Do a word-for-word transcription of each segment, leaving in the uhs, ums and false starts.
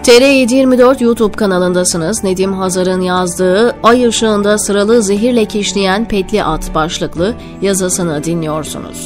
T R yedi yirmi dört YouTube kanalındasınız. Nedim Hazar'ın yazdığı "Ay ışığında sıralı zehirle kişneyen petli at" başlıklı yazısını dinliyorsunuz.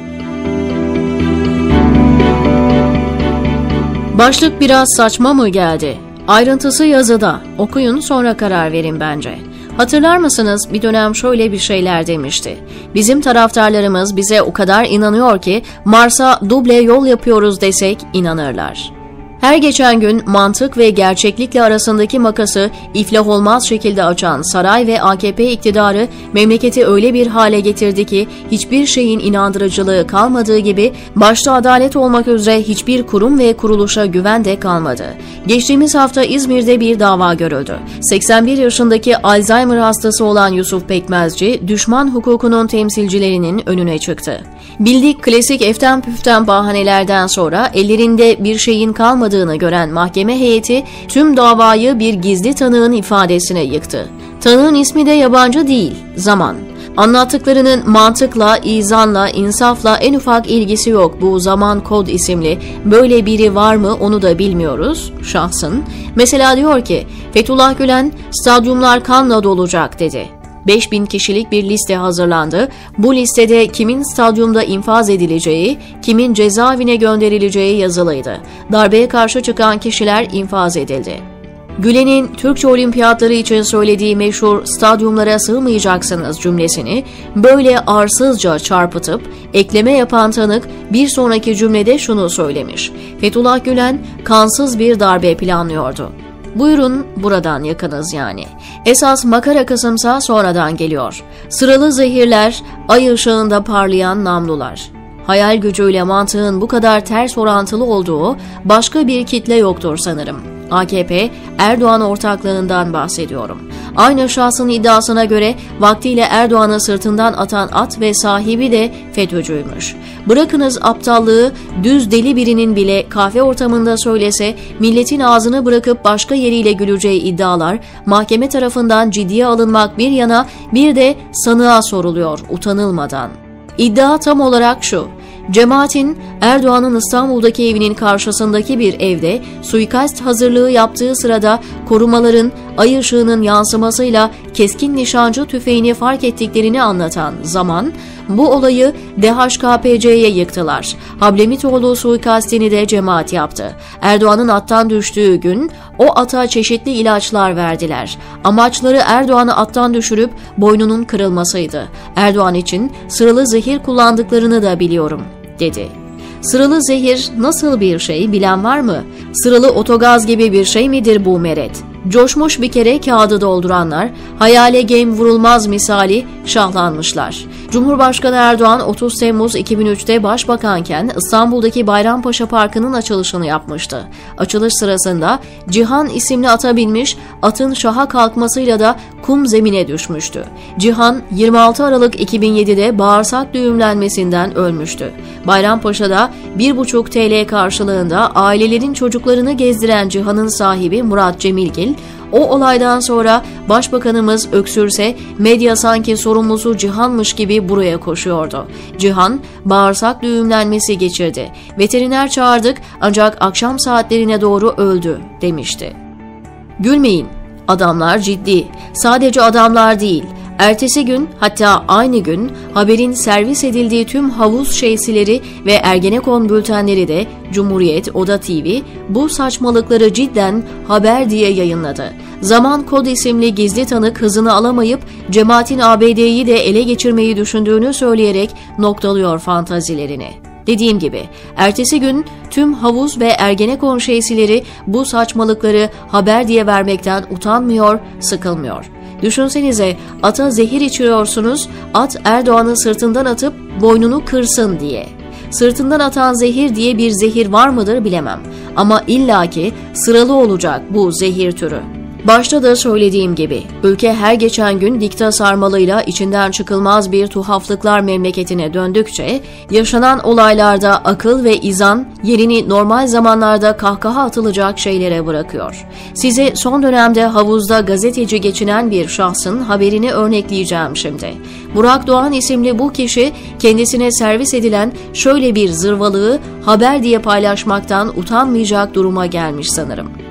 Başlık biraz saçma mı geldi? Ayrıntısı yazıda. Okuyun, sonra karar verin bence. Hatırlar mısınız, bir dönem şöyle bir şeyler demişti. Bizim taraftarlarımız bize o kadar inanıyor ki Mars'a duble yol yapıyoruz desek inanırlar. Her geçen gün mantık ve gerçeklikle arasındaki makası iflah olmaz şekilde açan saray ve A K P iktidarı memleketi öyle bir hale getirdi ki hiçbir şeyin inandırıcılığı kalmadığı gibi başta adalet olmak üzere hiçbir kurum ve kuruluşa güven de kalmadı. Geçtiğimiz hafta İzmir'de bir dava görüldü. seksen bir yaşındaki Alzheimer hastası olan Yusuf Pekmezci, düşman hukukunun temsilcilerinin önüne çıktı. Bildik klasik eften püften bahanelerden sonra ellerinde bir şeyin kalmadığını gören mahkeme heyeti tüm davayı bir gizli tanığın ifadesine yıktı. Tanığın ismi de yabancı değil, Zaman. Anlattıklarının mantıkla, izanla, insafla en ufak ilgisi yok bu Zaman Kod isimli. Böyle biri var mı onu da bilmiyoruz şahsın. Mesela diyor ki, Fethullah Gülen stadyumlar kanla dolacak dedi. beş bin kişilik bir liste hazırlandı. Bu listede kimin stadyumda infaz edileceği, kimin cezaevine gönderileceği yazılıydı. Darbeye karşı çıkan kişiler infaz edildi. Gülen'in Türkçe olimpiyatları için söylediği meşhur "stadyumlara sığmayacaksınız" cümlesini böyle arsızca çarpıtıp ekleme yapan tanık bir sonraki cümlede şunu söylemiş: Fethullah Gülen kansız bir darbe planlıyordu. Buyurun, buradan yakınız yani. Esas makara kısımsa sonradan geliyor. Sıralı zehirler, ay ışığında parlayan namlular. Hayal gücüyle mantığın bu kadar ters orantılı olduğu başka bir kitle yoktur sanırım. A K P, Erdoğan ortaklığından bahsediyorum. Aynı şahsın iddiasına göre vaktiyle Erdoğan'ı sırtından atan at ve sahibi de FETÖ'cüymüş. Bırakınız aptallığı, düz deli birinin bile kahve ortamında söylese milletin ağzını bırakıp başka yeriyle güleceği iddialar mahkeme tarafından ciddiye alınmak bir yana bir de sanığa soruluyor utanılmadan. İddia tam olarak şu: Cemaatin Erdoğan'ın İstanbul'daki evinin karşısındaki bir evde suikast hazırlığı yaptığı sırada korumaların ay ışığının yansımasıyla keskin nişancı tüfeğini fark ettiklerini anlatan Zaman, bu olayı D H K P C'ye yıktılar. Hablemitoğlu suikastini de cemaat yaptı. Erdoğan'ın attan düştüğü gün o ata çeşitli ilaçlar verdiler. Amaçları Erdoğan'ı attan düşürüp boynunun kırılmasıydı. Erdoğan için sıralı zehir kullandıklarını da biliyorum, dedi. Sıralı zehir nasıl bir şey bilen var mı? Sıralı otogaz gibi bir şey midir bu meret? Coşmuş bir kere kağıdı dolduranlar, hayale gem vurulmaz misali şahlanmışlar. Cumhurbaşkanı Erdoğan otuz Temmuz iki bin üçte başbakanken İstanbul'daki Bayrampaşa Parkı'nın açılışını yapmıştı. Açılış sırasında Cihan isimli ata binmiş, atın şaha kalkmasıyla da kum zemine düşmüştü. Cihan yirmi altı Aralık iki bin yedide bağırsak düğümlenmesinden ölmüştü. Bayrampaşa'da bir buçuk TL karşılığında ailelerin çocuklarını gezdiren Cihan'ın sahibi Murat Cemilgil, o olaydan sonra Başbakanımız öksürse medya sanki sorumlusu Cihan'mış gibi buraya koşuyordu. Cihan bağırsak düğümlenmesi geçirdi. Veteriner çağırdık ancak akşam saatlerine doğru öldü, demişti. Gülmeyin, adamlar ciddi. Sadece adamlar değil. Ertesi gün, hatta aynı gün haberin servis edildiği tüm havuz şeysileri ve Ergenekon bültenleri de Cumhuriyet, Oda T V bu saçmalıkları cidden haber diye yayınladı. Zaman Kod isimli gizli tanık hızını alamayıp cemaatin A B D'yi de ele geçirmeyi düşündüğünü söyleyerek noktalıyor fantazilerini. Dediğim gibi, ertesi gün tüm havuz ve Ergenekon şeysileri bu saçmalıkları haber diye vermekten utanmıyor, sıkılmıyor. Düşünsenize, ata zehir içiriyorsunuz, at Erdoğan'ı sırtından atıp boynunu kırsın diye. Sırtından atan zehir diye bir zehir var mıdır bilemem. Ama illaki sıralı olacak bu zehir türü. Başta da söylediğim gibi, ülke her geçen gün dikta sarmalıyla içinden çıkılmaz bir tuhaflıklar memleketine döndükçe, yaşanan olaylarda akıl ve izan yerini normal zamanlarda kahkaha atılacak şeylere bırakıyor. Size son dönemde havuzda gazeteci geçinen bir şahsın haberini örnekleyeceğim şimdi. Burak Doğan isimli bu kişi kendisine servis edilen şöyle bir zırvalığı haber diye paylaşmaktan utanmayacak duruma gelmiş sanırım.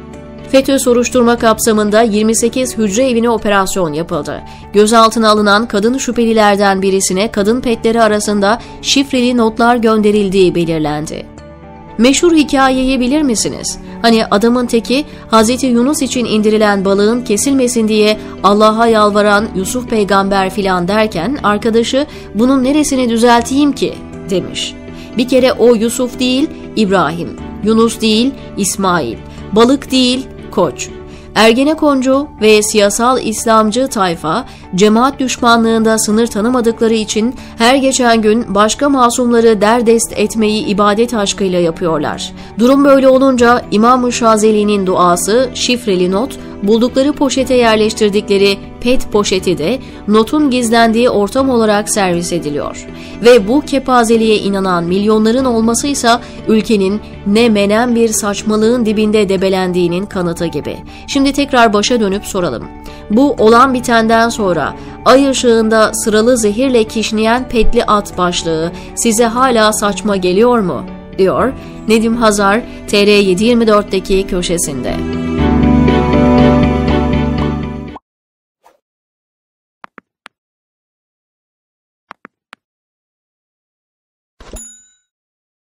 FETÖ soruşturma kapsamında yirmi sekiz hücre evine operasyon yapıldı. Gözaltına alınan kadın şüphelilerden birisine kadın petleri arasında şifreli notlar gönderildiği belirlendi. Meşhur hikayeyi bilir misiniz? Hani adamın teki Hazreti Yunus için indirilen balığın kesilmesin diye Allah'a yalvaran Yusuf peygamber filan derken arkadaşı bunun neresini düzelteyim ki demiş. Bir kere o Yusuf değil İbrahim, Yunus değil İsmail, balık değil Koç. Ergenekoncu ve siyasal İslamcı tayfa, cemaat düşmanlığında sınır tanımadıkları için her geçen gün başka masumları derdest etmeyi ibadet aşkıyla yapıyorlar. Durum böyle olunca İmam-ı Şazeli'nin duası, şifreli not, buldukları poşete yerleştirdikleri pet poşeti de notun gizlendiği ortam olarak servis ediliyor. Ve bu kepazeliğe inanan milyonların olmasıysa ülkenin ne menen bir saçmalığın dibinde debelendiğinin kanıtı gibi. Şimdi tekrar başa dönüp soralım. Bu olan bitenden sonra ay ışığında sıralı zehirle kişneyen petli at başlığı size hala saçma geliyor mu? Diyor Nedim Hazar T R yedi yirmi dört'teki köşesinde.